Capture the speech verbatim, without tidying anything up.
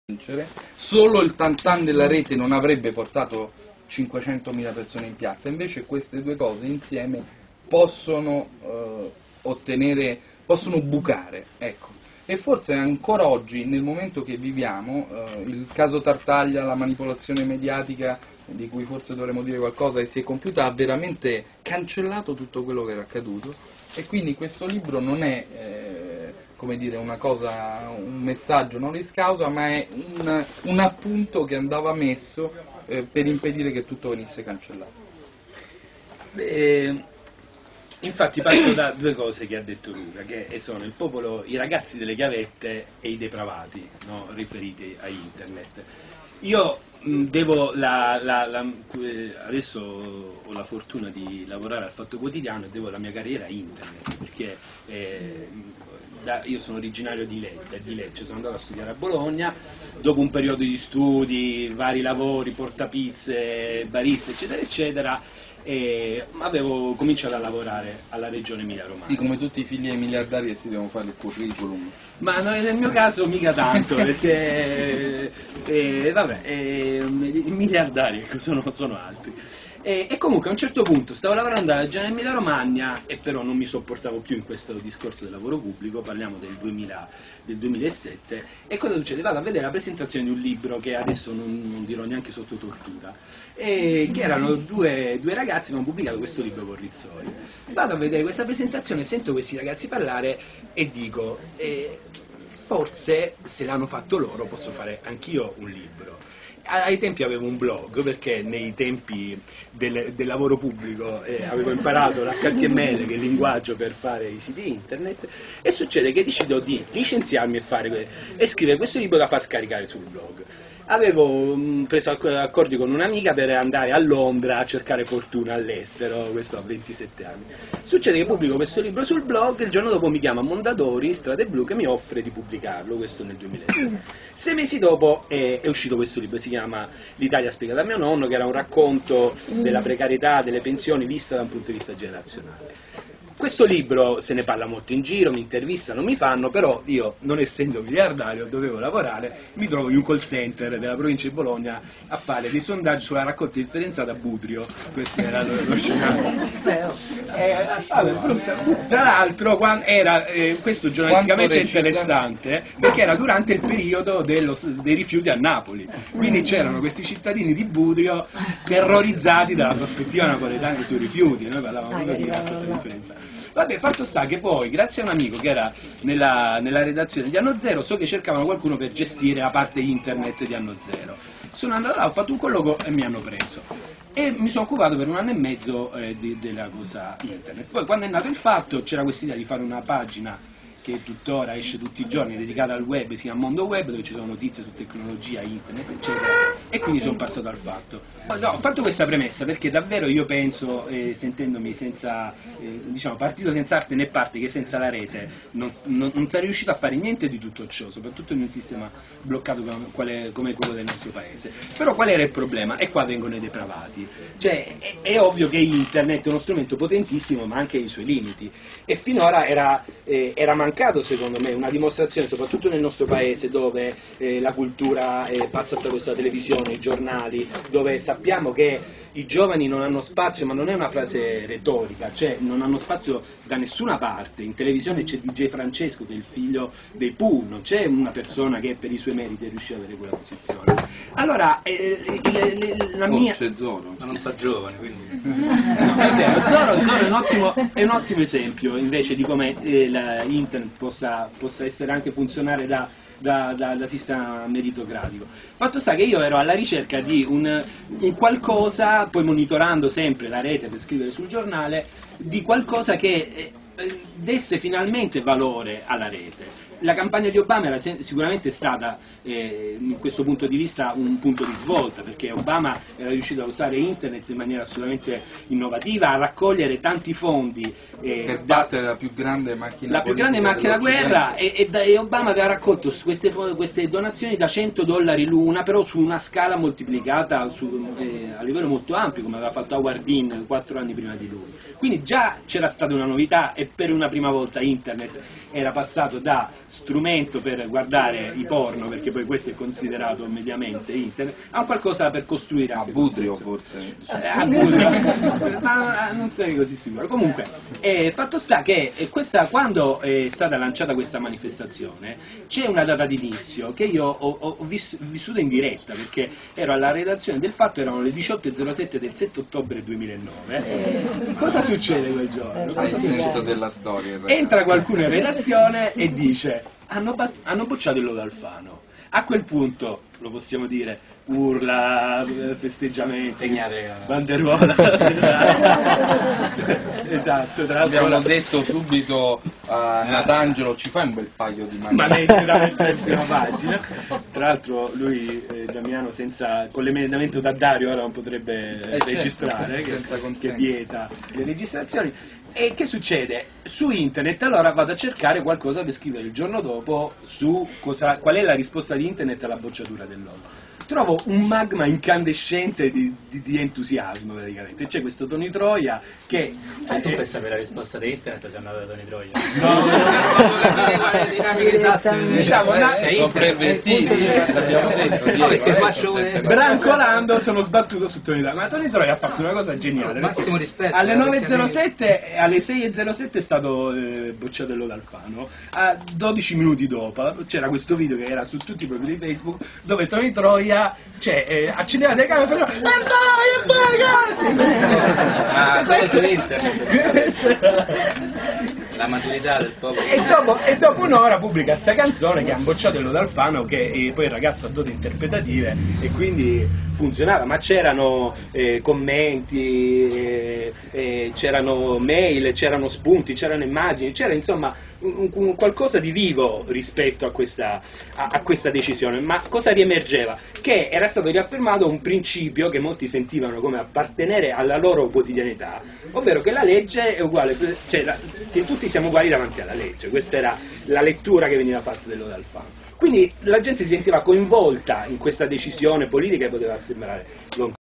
vincere, solo il tantan della rete non avrebbe portato cinquecentomila persone in piazza, invece queste due cose insieme possono eh, ottenere, possono bucare, ecco. E forse ancora oggi, nel momento che viviamo, eh, il caso Tartaglia, la manipolazione mediatica, di cui forse dovremmo dire qualcosa, e si è compiuta, ha veramente cancellato tutto quello che era accaduto, e quindi questo libro non è eh, come dire, una cosa, un messaggio non riscausa, ma è un, un appunto che andava messo eh, per impedire che tutto venisse cancellato. Beh, infatti parto da due cose che ha detto Luca, che sono il popolo, i ragazzi delle chiavette e i depravati, no, riferiti a internet. Io mh, devo la, la, la, adesso ho la fortuna di lavorare al Fatto Quotidiano e devo la mia carriera a internet, perché eh, da, io sono originario di, Le, di Lecce, sono andato a studiare a Bologna, dopo un periodo di studi, vari lavori, portapizze, barista, eccetera, eccetera, e avevo cominciato a lavorare alla regione Emilia-Romagna. Sì, come tutti i figli dei miliardari che si devono fare il curriculum. Ma no, nel mio caso mica tanto, perché eh, vabbè, eh, i miliardari ecco, sono, sono altri. E, e comunque a un certo punto stavo lavorando alla regione Emilia-Romagna e però non mi sopportavo più in questo discorso del lavoro pubblico, parliamo del, duemila, del duemilasette, e cosa succede? Vado a vedere la presentazione di un libro che adesso non, non dirò neanche sotto tortura, e che erano due, due ragazzi che hanno pubblicato questo libro con Rizzoli. Vado a vedere questa presentazione, sento questi ragazzi parlare e dico eh, forse se l'hanno fatto loro posso fare anch'io un libro. Ai tempi avevo un blog, perché nei tempi del, del lavoro pubblico eh, avevo imparato l'H T M L, che è il linguaggio per fare i siti internet, e succede che decido di licenziarmi e, fare, e scrivere questo libro da far scaricare sul blog. Avevo mh, preso accordi con un'amica per andare a Londra a cercare fortuna all'estero, questo a ventisette anni. Succede che pubblico questo libro sul blog, il giorno dopo mi chiama Mondadori, Strade Blu, che mi offre di pubblicarlo, questo nel duemilasei. Sei mesi dopo è, è uscito questo libro, si chiama L'Italia spiegata a mio nonno, che era un racconto della precarietà delle pensioni vista da un punto di vista generazionale. Questo libro se ne parla molto in giro, mi intervistano, mi fanno, però io, non essendo miliardario, dovevo lavorare, mi trovo in un call center della provincia di Bologna a fare dei sondaggi sulla raccolta differenziata a Budrio, questo era lo, lo scenario. Eh, vabbè, tra l'altro era eh, questo giornalisticamente interessante, perché era durante il periodo dello, dei rifiuti a Napoli, quindi c'erano questi cittadini di Budrio terrorizzati dalla prospettiva napoletana sui rifiuti, noi parlavamo proprio di raccolta differenziata. Vabbè, fatto sta che poi, grazie a un amico che era nella, nella redazione di Anno Zero, so che cercavano qualcuno per gestire la parte internet di Anno Zero. Sono andato là, ho fatto un colloquio e mi hanno preso. E mi sono occupato per un anno e mezzo eh, di, della cosa internet. Poi quando è nato il fatto c'era questa idea di fare una pagina che tuttora esce tutti i giorni, dedicata al web, si chiama Mondo Web, dove ci sono notizie su tecnologia, internet, eccetera, e quindi sono passato al fatto. No, ho fatto questa premessa perché davvero io penso, eh, sentendomi senza, eh, diciamo, partito senza arte né parte, che senza la rete non, non, non sarei riuscito a fare niente di tutto ciò, soprattutto in un sistema bloccato come, quale, come quello del nostro paese. Però qual era il problema? E qua vengono i depravati. Cioè, è, è ovvio che internet è uno strumento potentissimo, ma anche i suoi limiti, e finora era, eh, era mancato secondo me una dimostrazione, soprattutto nel nostro paese, dove eh, la cultura eh, passa attraverso la televisione, i giornali, dove sappiamo che i giovani non hanno spazio, ma non è una frase retorica, cioè non hanno spazio da nessuna parte. In televisione c'è D J Francesco, che è il figlio dei Pooh, non c'è una persona che per i suoi meriti è riuscita ad avere quella posizione. Allora, eh, eh, la mia... Oh, c'è Zoro, ma non sa giovane, quindi... No, è vero, Zoro, Zoro è, un ottimo, è un ottimo esempio invece di come eh, la internet possa, possa essere anche funzionare da, da, da, da sistema meritocratico. Fatto sta che io ero alla ricerca di un, un qualcosa, poi monitorando sempre la rete per scrivere sul giornale, di qualcosa che eh, desse finalmente valore alla rete. La campagna di Obama era sicuramente stata, eh, in questo punto di vista, un punto di svolta, perché Obama era riuscito a usare internet in maniera assolutamente innovativa, a raccogliere tanti fondi eh, per battere da, la più grande macchina la più grande macchina da guerra, e, e, e Obama aveva raccolto queste, queste donazioni da cento dollari l'una, però su una scala moltiplicata su, eh, a livello molto ampio, come aveva fatto Howard Dean quattro anni prima di lui. Quindi già c'era stata una novità, e per una prima volta internet era passato da strumento per guardare i porno, perché poi questo è considerato mediamente internet, a un qualcosa per costruire A anche Budrio consenso. forse. Eh, a Budrio, ma non sei così sicuro. Comunque, eh, fatto sta che eh, questa, quando è stata lanciata questa manifestazione, c'è una data d'inizio che io ho, ho, ho vis- vissuto in diretta, perché ero alla redazione del Fatto, erano le diciotto e zero sette del sette ottobre duemilanove. Eh, cosa succede quel giorno? Hai Cosa il succede? senso della storia. in realtà. Entra qualcuno in redazione e dice hanno, ba- hanno bocciato il lodo Alfano. A quel punto, lo possiamo dire, urla, eh, festeggiamenti, Segnare, eh. banderuola. Esatto, tra l'altro Abbiamo ora- detto subito a Natangelo, ci fai un bel paio di mani. ma direttamente in prima pagina. Tra l'altro lui, eh, Damiano, senza, con l'emendamento da Dario ora non potrebbe certo, registrare, senza che, che consenso. vieta le registrazioni. E che succede? Su internet allora vado a cercare qualcosa per scrivere il giorno dopo su cosa, qual è la risposta di internet alla bocciatura del logo. Trovo un magma incandescente di, di, di entusiasmo praticamente. C'è questo Tony Troia che... Cioè, tu eh, per sapere la risposta di internet sei andato da Tony Troia. No, voglio capire qual è la dinamica esatta. Diciamo, Eh, na- eh, sono pervertiti, l'abbiamo detto. No, Diego, perché eh, faccio sono vedere- sempre- brancolando sono sbattuto su Tony Troia. Ma Tony Troia ha fatto una cosa geniale. Massimo perché rispetto, alle eh, nove e perché zero sette e alle sei e zero sette è stato eh, bocciato il lodo Alfano. A dodici minuti dopo c'era questo video che era su tutti i profili Facebook dove Tony Troia, cioè, eh, accendeva la telecamera e faceva e dai, e dai, Ah, quello su internet. grazie. La maturità del popolo. E dopo, e dopo un'ora pubblica sta canzone che ha bocciato il lodo Alfano, che eh, poi il ragazzo ha doti interpretative e quindi funzionava, ma c'erano eh, commenti, eh, eh, c'erano mail, c'erano spunti, c'erano immagini, c'era insomma un, un qualcosa di vivo rispetto a questa, a, a questa decisione. Ma cosa riemergeva? Che era stato riaffermato un principio che molti sentivano come appartenere alla loro quotidianità, ovvero che la legge è uguale, cioè la, che tutti siamo uguali davanti alla legge. Questa era la lettura che veniva fatta del lodo Alfano. Quindi la gente si sentiva coinvolta in questa decisione politica che poteva sembrare lontana.